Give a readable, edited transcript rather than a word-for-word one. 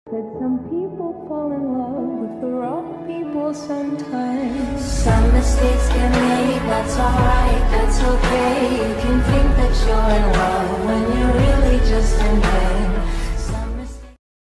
That some people fall in love with the wrong people sometimes. Some mistakes get made, that's all.